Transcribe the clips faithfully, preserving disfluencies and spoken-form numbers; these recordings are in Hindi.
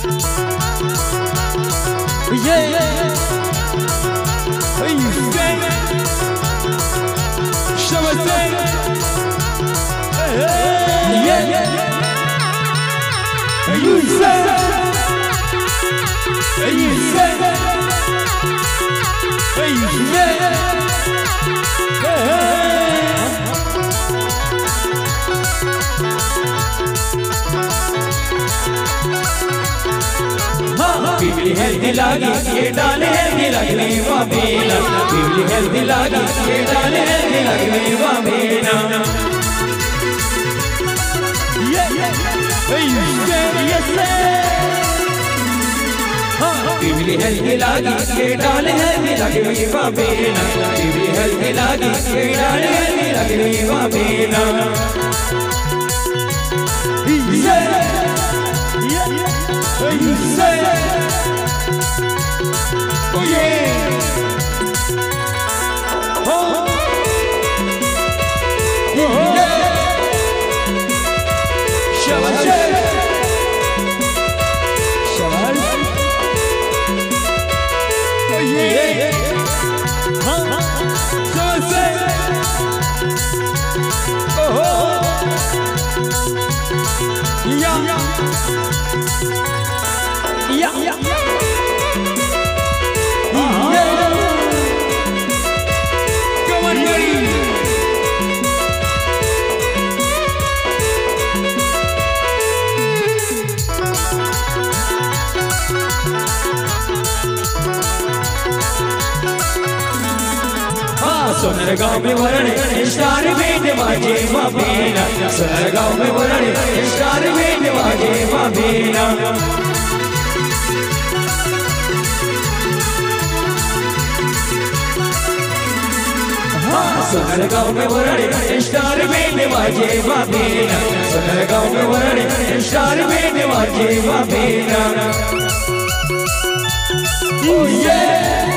बिजली हेल्दी लागी ये डाले हेल्दी लगने वा बेना बिजली हेल्दी लागी ये डाले हेल्दी लगने वा बेना बिजली हेल्दी लागी ये डाले हेल्दी लगने वा बेना बिजली हेल्दी लागी ये डाले हेल्दी लगने वा बेना Oh yeah. Oh. Yeah. Shabbat. Shabbat. Oh yeah. Huh? Shabbat. Oh. Yeah. Yeah. Yeah. सोनर गाँव में वरणे स्टार बैंड बाजे माँ बेना सोनर गाँव में वरणे स्टार बैंड बाजे माँ बेना सोनर गाँव में वरणे स्टार बैंड बाजे माँ बेना सोनर गाँव में वरणे स्टार बैंड बाजे माँ बेना Oh yeah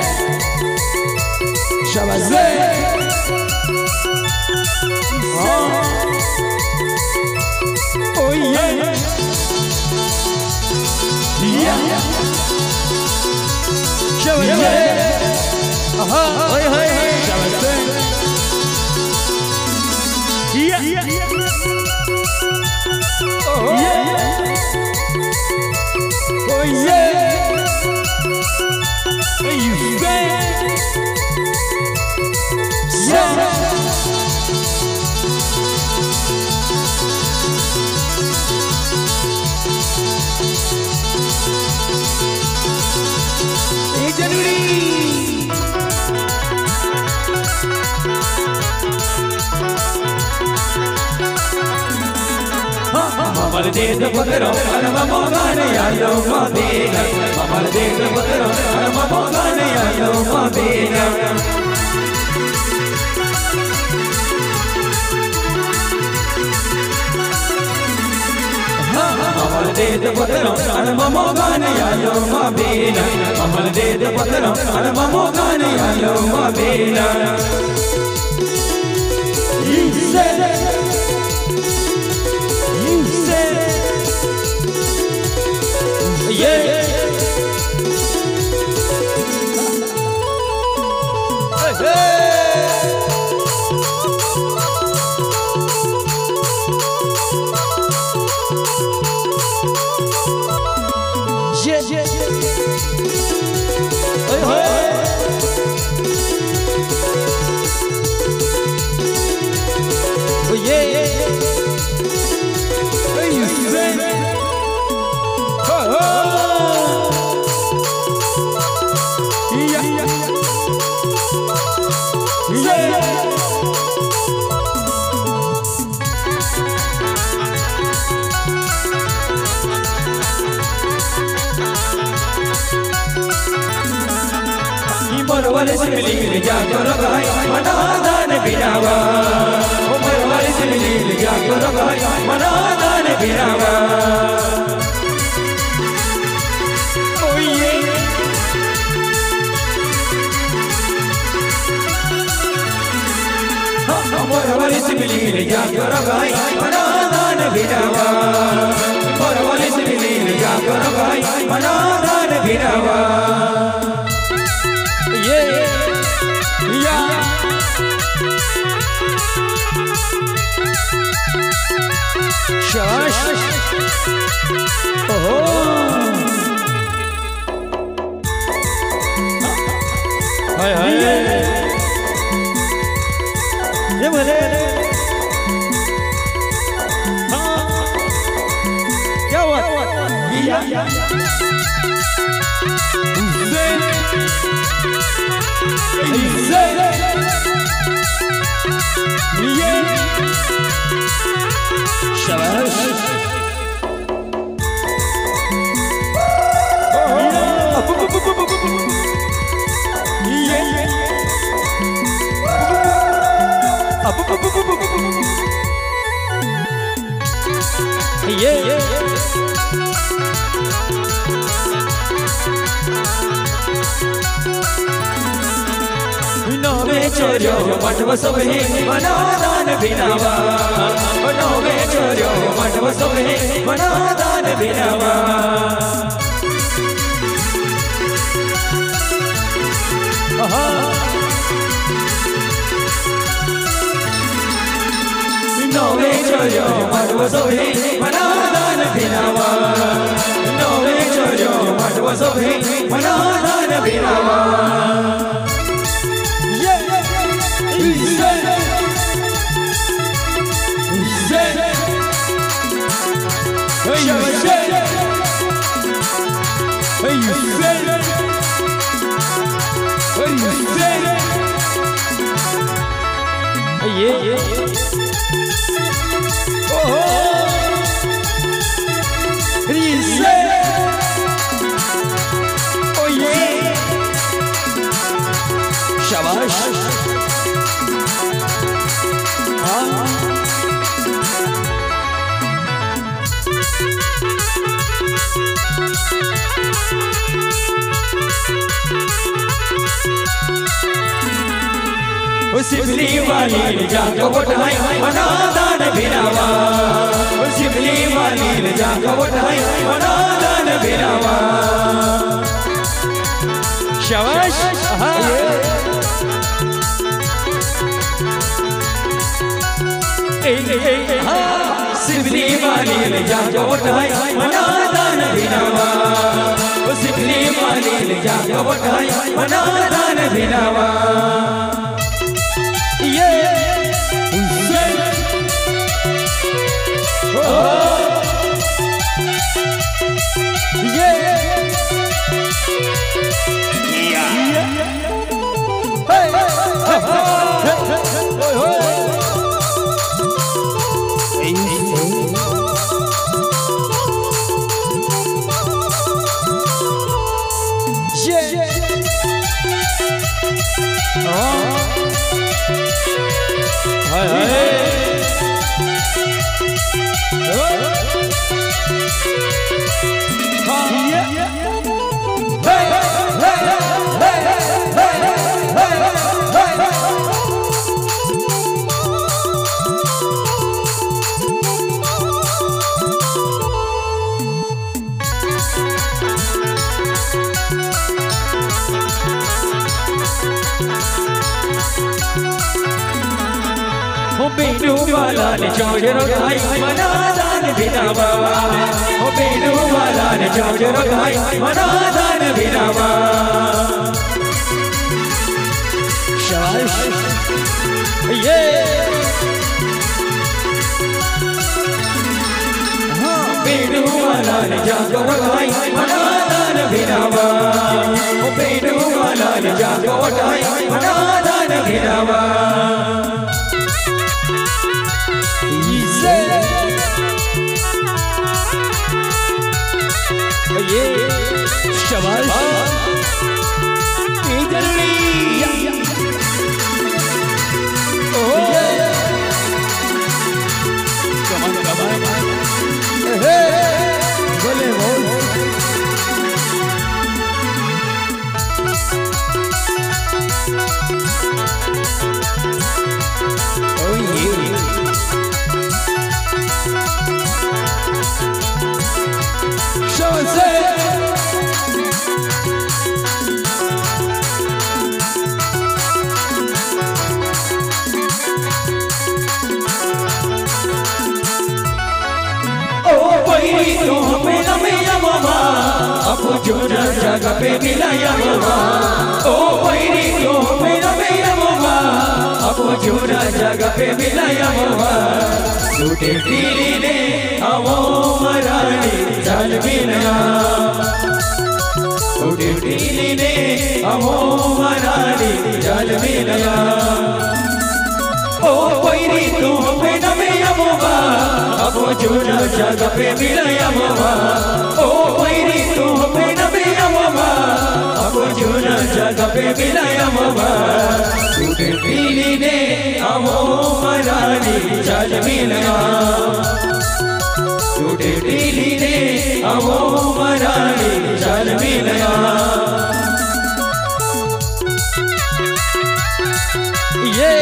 Shabazé Oh yeah Yeah Shabazé Aha Hey hey hey Shabazé Yeah Oh yeah Oh yeah You say Mamar deed putro, arma mogane ayo mabina. Mamar deed putro, arma mogane ayo mabina. Mamar deed putro, arma mogane ayo mabina. Mamar deed putro, arma mogane ayo mabina. Yeah. Hey, hey. Yeah, yeah. Hey, hey. Oh yeah. Hey, you say. Marwale se milir ja karo gai mana dan birawa Marwale se milir ja karo gai mana dan birawa Oh yeah Marwale se milir ja karo gai mana dan birawa Marwale se milir ja karo gai चोर्यो मठव सोहे मनादान बिनावा नोवे चोर्यो मठव सोहे मनादान बिनावा नोवे चोर्यो मठव सोहे मनादान बिनावा नोवे चोर्यो मठव सोहे मनादान बिनावा सिमली वाली जागो उठाई मनादान बिनावा सिमली वाली जागो उठाई मनादान बिनावा शाबाश सिमली वाली जागो उठाई मनादान बिनावा सिमली वाली जागो उठाई मनादान बिनावा बेडू वाला ने चौजरो खाई मनादान बिनावा ओ बेडू वाला ने चौजरो खाई मनादान बिनावा शाबाश ये हाँ बेडू वाला ने चौजरो खाई मनादान बिनावा ओ बेडू वाला ने चौजरो खाई मनादान बिनावा ये शाबाश इधरली ओ कमान कमान हे बोले बोल ओ ये शाबाश चाल मिलया उठे टीली ने अमो मराड़ी चाल मिलया ओ कोई तू पे नमे अमोवा अब जुना जग पे मिलया अमोवा ओ कोई तू पे नमे अमोवा अब जुना जग पे मिलया अमोवा उठे टीली ने अमो मराड़ी चाल मिलया उठे टीली ने अमो मराड़ी चाल मिलया ये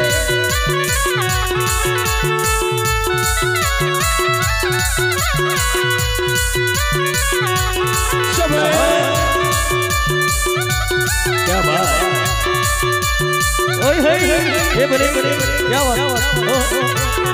क्या बात ओए होए ये बड़े बड़े क्या बात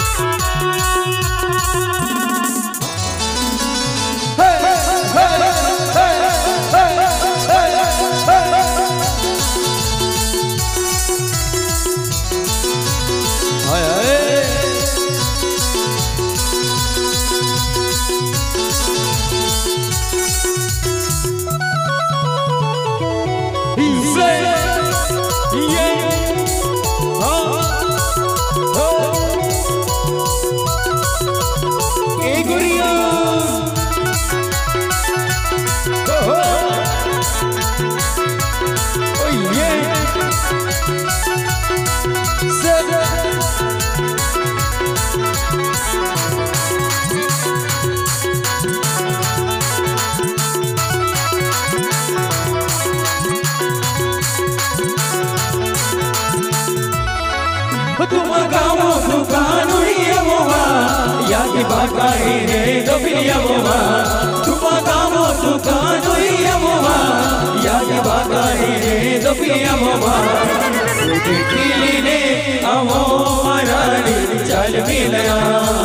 तुम गावो दुकान मोवा याद बाकाए रे दोबिया मोवा तुम गावो दुकान मोवा याद बाकाए रे दोबिया मोवा टीली ने अमो मराड़ी चाल मिलया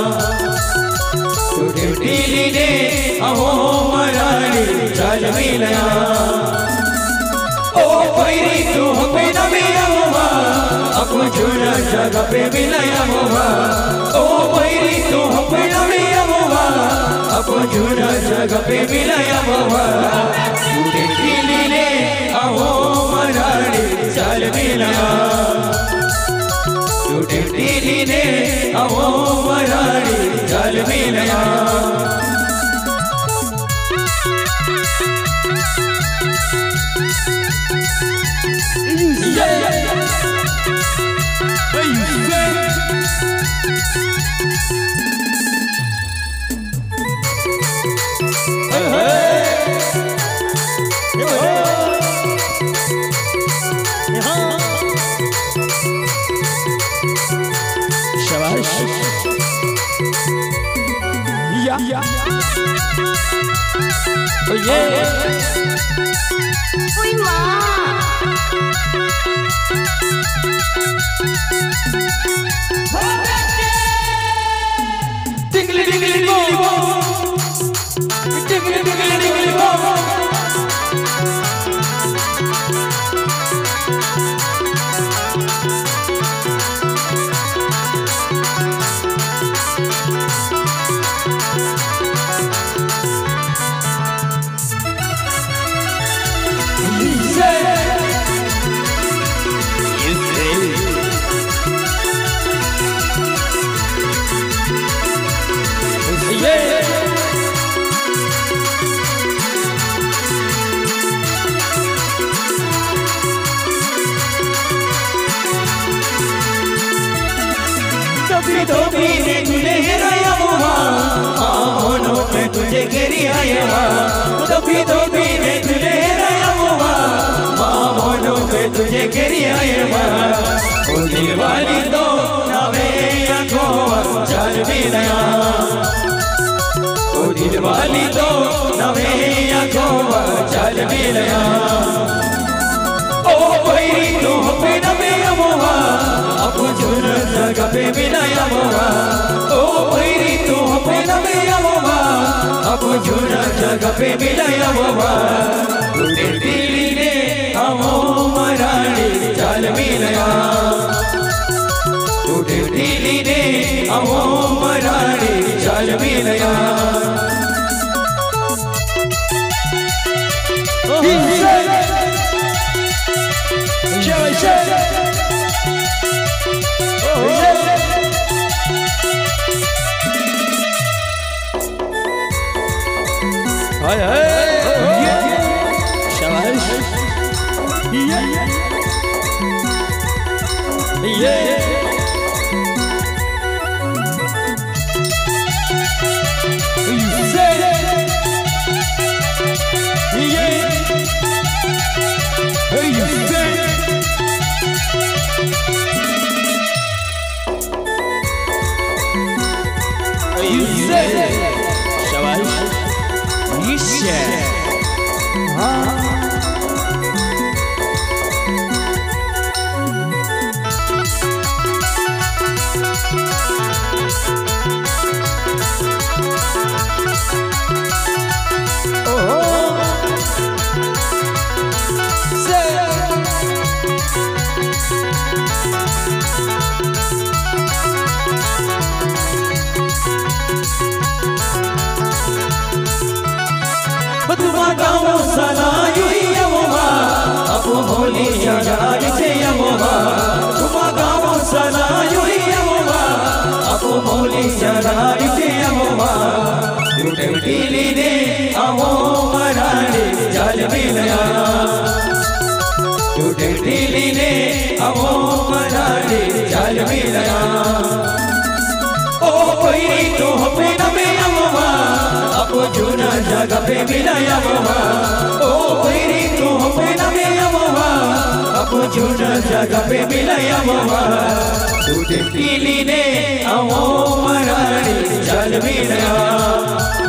टीली ने अमो मराड़ी चाल मिलया ओ कोई तू पे नमे अमोवा अब जुना जग पे मिलया मोवा ओ कोई तू पे नमे अमोवा अब जुना जग पे मिलया मोवा उठे टीली ने अमो मराड़ी चाल मिलया उठे टीली ने अमो मराड़ी चाल मिलया या तो ये ओए मां टिकली टिकली बो टिकली टिकली टिकली बो धोबी ने तुझे गिराया मोहा मोहनों में तुझे गिरी आया धोबी धोबी ने तुझे गिराया मोहा मोहनों में तुझे गिरी आया दिल वाली तो नवे आंखों चाल मिलया ओ दिल वाली तो नवे आंखों चाल मिलया ओ कोई तू पे नवे मोहा अब जुना जग पे मिलया मोवा ओ कोई तू पे नमे मोवा अब जुना जग पे मिलया मोवा उठे टीली ने अमो मराड़ी चाल मिलया उठे टीली ने अमो मराड़ी चाल मिलया हाय हाय शाबाश ये ये गाँव सनायु यमोहा अपो भोली जगार से यमोहा तुमा गाँव सनायु यमोहा अपो भोली जगार से यमोहा टूटे टीली ने अवो मराने जल मिलया टूटे टीली ने अवो मराने जल मिलया ओ कोई तो हमें न में यमोहा अपो जुना जगह पे मिलाया मोहा ओ कोई तो हमें न में मोहा अपो जुना जगह पे मिलाया मोहा टूटे टीली ने अवो मरानी जल मिलाया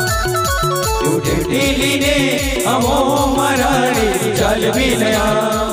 टूटे टीली ने अवो मरानी जल मिलाया